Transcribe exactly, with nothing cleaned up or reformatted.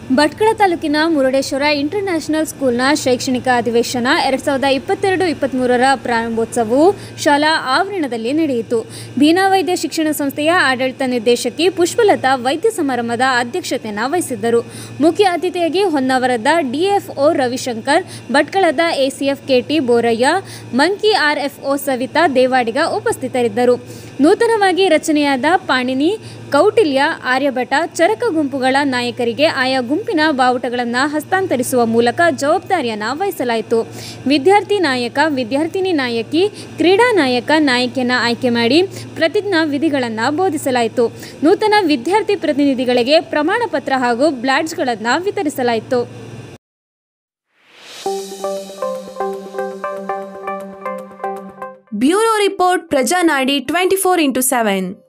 ಭಟ್ಕಳ ತಾಲೂಕಿನ ಮುರುಡೇಶ್ವರ ಇಂಟರ್ನ್ಯಾಷನಲ್ ಸ್ಕೂಲ್ನ ಶೈಕ್ಷಣಿಕ ಅಧಿವೇಶನ ಎರಡು ಸಾವಿರದ ಇಪ್ಪತ್ತೆರಡು ಇಪ್ಪತ್ತ್ಮೂರರ ಪ್ರಾರಂಭೋತ್ಸವವು ಶಾಲಾ ಆವರಣದಲ್ಲಿ ನಡೆಯಿತು. ಬೀನಾ ವೈದ್ಯ ಶಿಕ್ಷಣ ಸಂಸ್ಥೆಯ ಆಡಳಿತ ನಿರ್ದೇಶಕಿ ಪುಷ್ಪಲತಾ ವೈದ್ಯ ಸಮಾರಂಭದ ಅಧ್ಯಕ್ಷತೆಯನ್ನು ವಹಿಸಿದ್ದರು. ಮುಖ್ಯ ಅತಿಥಿಯಾಗಿ ಹೊನ್ನಾವರದ ಡಿಎಫ್ಒ ರವಿಶಂಕರ್, ಭಟ್ಕಳದ ACF KT Borayya, Manki RFO Savita Devadiga ಉಪಸ್ಥಿತರಿದ್ದರು. ನೂತನವಾಗಿ ರಚನೆಯಾದ ಪಾಣಿನಿ, ಕೌಟಿಲ್ಯ, ಆರ್ಯಭಟ, ಚರಕ ಗುಂಪುಗಳ ನಾಯಕರಿಗೆ ಆಯಾ ಗುಂಪಿನ ಬಾವುಟಗಳನ್ನು ಹಸ್ತಾಂತರಿಸುವ ಮೂಲಕ ಜವಾಬ್ದಾರಿಯನ್ನು ವಹಿಸಲಾಯಿತು. ವಿದ್ಯಾರ್ಥಿ ನಾಯಕ, ವಿದ್ಯಾರ್ಥಿನಿ ನಾಯಕಿ, ಕ್ರೀಡಾ ನಾಯಕ, ನಾಯಕಿಯನ್ನು ಆಯ್ಕೆ ಮಾಡಿ ಪ್ರತಿಜ್ಞಾ ವಿಧಿಗಳನ್ನು ಬೋಧಿಸಲಾಯಿತು. ನೂತನ ವಿದ್ಯಾರ್ಥಿ ಪ್ರತಿನಿಧಿಗಳಿಗೆ ಪ್ರಮಾಣ ಪತ್ರ ಹಾಗೂ ಬ್ಲಾಡ್ಜ್ಗಳನ್ನು ವಿತರಿಸಲಾಯಿತು. Bureau report, Prajanadi twenty four into seven.